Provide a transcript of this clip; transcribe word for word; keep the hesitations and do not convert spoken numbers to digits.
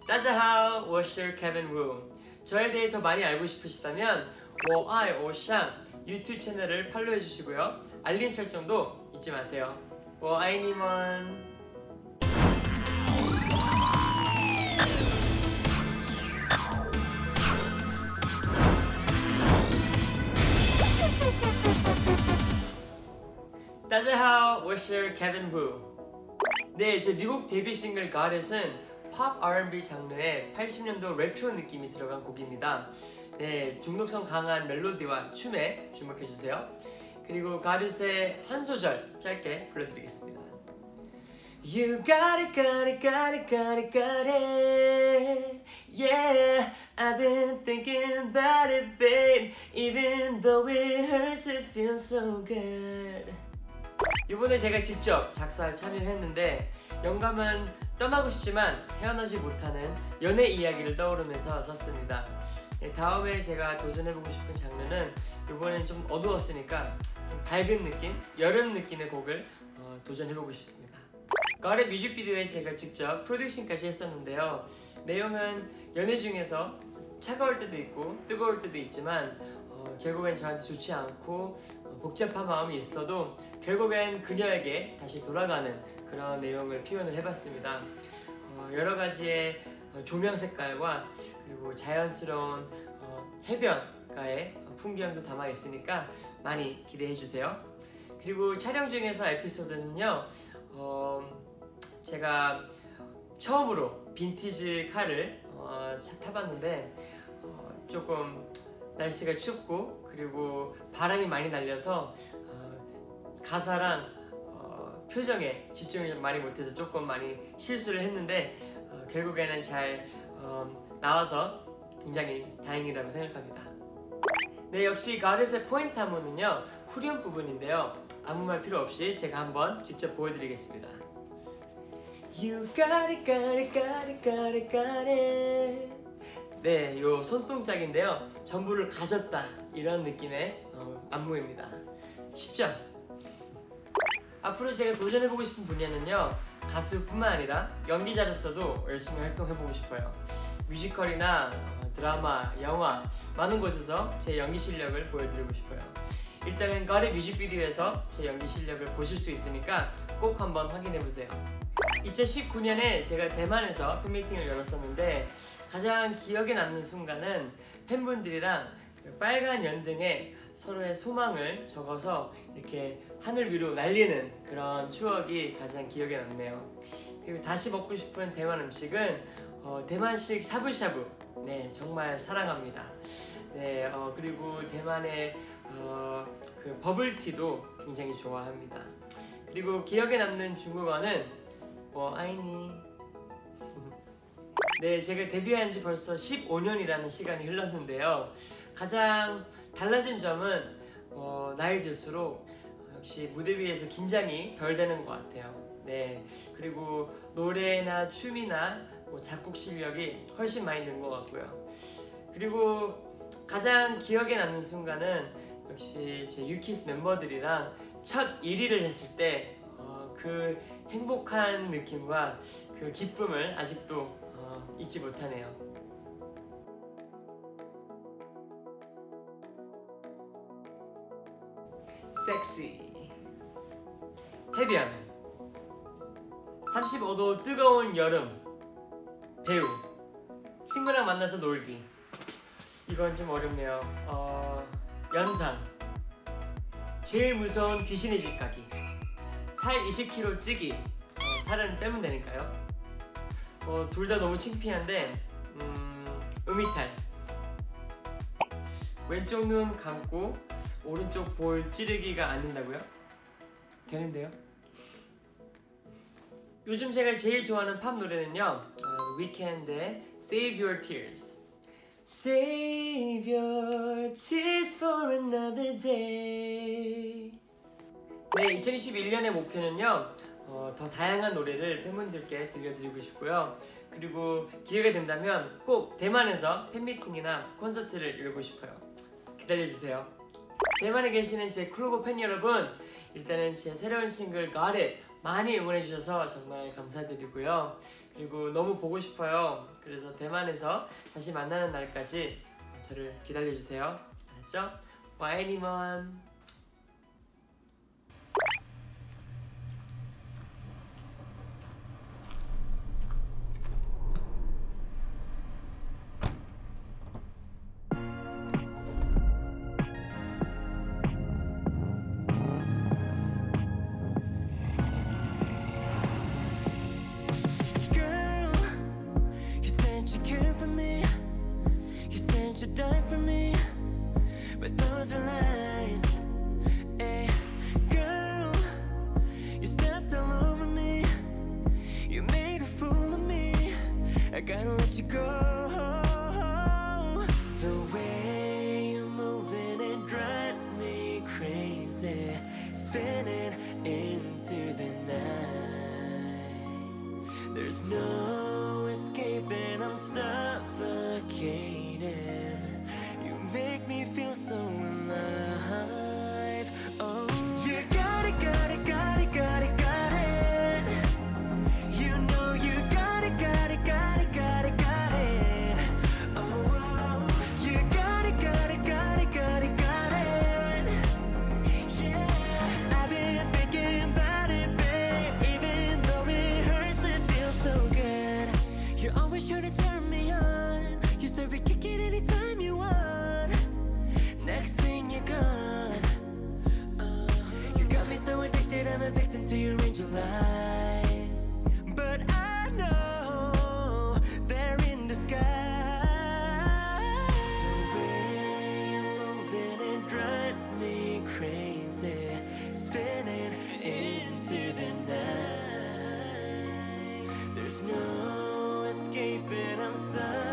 大家好，我是 Kevin Wu。 저에 대해 더 많이 알고 싶으시다면 我爱偶像 유튜브 채널을 팔로우해 주시고요. 알림 설정도 잊지 마세요. 我爱你们。 大家好，我是 Kevin Wu。 네, 제 미국 데뷔 싱글 Godit은 팝 알앤비 장르의 팔십 년도 레트로 느낌이 들어간 곡입니다. 네, 중독성 강한 멜로디와 춤에 주목해주세요. 그리고 Godit의 한 소절 짧게 불러드리겠습니다. You got it, got it, got it, got it, got it. Yeah, I've been thinking about it, babe. Even though it hurts, it feels so good. 이번에 제가 직접 작사에 참여를 했는데 영감은 떠나고 싶지만 헤어나지 못하는 연애 이야기를 떠오르면서 썼습니다. 네, 다음에 제가 도전해보고 싶은 장르는 이번엔 좀 어두웠으니까 좀 밝은 느낌, 여름 느낌의 곡을 어, 도전해보고 싶습니다. 가을의 뮤직비디오에 제가 직접 프로듀싱까지 했었는데요. 내용은 연애 중에서 차가울 때도 있고 뜨거울 때도 있지만 어, 결국엔 저한테 좋지 않고 어, 복잡한 마음이 있어도 결국엔 그녀에게 다시 돌아가는 그런 내용을 표현을 해봤습니다. 어, 여러 가지의 어, 조명 색깔과 그리고 자연스러운 어, 해변가의 풍경도 담아 있으니까 많이 기대해 주세요. 그리고 촬영 중에서 에피소드는요, 어, 제가 처음으로 빈티지 카를 어, 차 타봤는데 어, 조금 날씨가 춥고 그리고 바람이 많이 날려서 어, 가사랑 어, 표정에 집중을 좀 많이 못해서 조금 많이 실수를 했는데 어, 결국에는 잘 어, 나와서 굉장히 다행이라고 생각합니다. 네, 역시 가렛의 포인트 안무는요 후렴 부분인데요. 아무 말 필요 없이 제가 한번 직접 보여드리겠습니다. You got it, got it, got it, got it, got it. 네, 요 손동작인데요. 전부를 가졌다 이런 느낌의 어, 안무입니다. 쉽죠? 앞으로 제가 도전해보고 싶은 분야는요 가수뿐만 아니라 연기자로서도 열심히 활동해보고 싶어요. 뮤지컬이나 어, 드라마, 영화 많은 곳에서 제 연기 실력을 보여드리고 싶어요. 일단은 가렛 뮤직비디오에서 제 연기 실력을 보실 수 있으니까 꼭 한번 확인해보세요. 이천십구 년에 제가 대만에서 팬미팅을 열었었는데 가장 기억에 남는 순간은 팬분들이랑 빨간 연등에 서로의 소망을 적어서 이렇게 하늘 위로 날리는 그런 추억이 가장 기억에 남네요. 그리고 다시 먹고 싶은 대만 음식은 어, 대만식 샤브샤브. 네, 정말 사랑합니다. 네, 어, 그리고 대만의 어, 그 버블티도 굉장히 좋아합니다. 그리고 기억에 남는 중국어는 뭐 아이니. 네, 제가 데뷔한 지 벌써 십오 년이라는 시간이 흘렀는데요. 가장 달라진 점은 어, 나이 들수록 역시 무대 위에서 긴장이 덜 되는 것 같아요. 네, 그리고 노래나 춤이나 뭐 작곡 실력이 훨씬 많이 는 것 같고요. 그리고 가장 기억에 남는 순간은 역시 제 유키스 멤버들이랑 첫 일 위를 했을 때 그 어, 행복한 느낌과 그 기쁨을 아직도 어, 잊지 못하네요. 섹시 해변 삼십오 도 뜨거운 여름 배우 친구랑 만나서 놀기. 이건 좀 어렵네요. 어, 연상 제일 무서운 귀신의 집 가기. 살 이십 킬로그램 찌기. 어, 살은 빼면 되니까요. 어, 둘 다 너무 창피한데 음, 음이탈. 왼쪽 눈 감고 오른쪽 볼 찌르기가 안 된다고요? 되는데요? 요즘 제가 제일 좋아하는 팝 노래는요 어, 위켄드의 Save Your Tears. Save your tears for another day. 네, 이천이십일 년의 목표는요 어, 더 다양한 노래를 팬분들께 들려드리고 싶고요. 그리고 기회가 된다면 꼭 대만에서 팬미팅이나 콘서트를 열고 싶어요. 기다려주세요. 대만에 계시는 제 클로버 팬 여러분, 일단은 제 새로운 싱글 Got It 많이 응원해주셔서 정말 감사드리고요. 그리고 너무 보고 싶어요. 그래서 대만에서 다시 만나는 날까지 저를 기다려주세요. 알았죠? 와이니먼. You die for me, but those are lies. Hey, girl, you stepped all over me. You made a fool of me. I gotta let you go. The way you're moving, it drives me crazy. Spinning into the night. There's no escaping, I'm suffocating. Make me feel so alive. Oh, you got it, got it, got it, got it, got it. You know you got it, got it, got it, got it, got it. Oh, you got it, got it, got it, got it, got it. Yeah, I've been thinking about it, babe. Even though it hurts, it feels so good. You're always sure to turn me on. You serve it, kick it anytime you want. Next thing you're gone. uh, You got me so addicted, I'm a victim to your angel eyes. But I know they're in disguise. The way you're moving, it drives me crazy. Spinning into the night. There's no escaping, I'm sorry.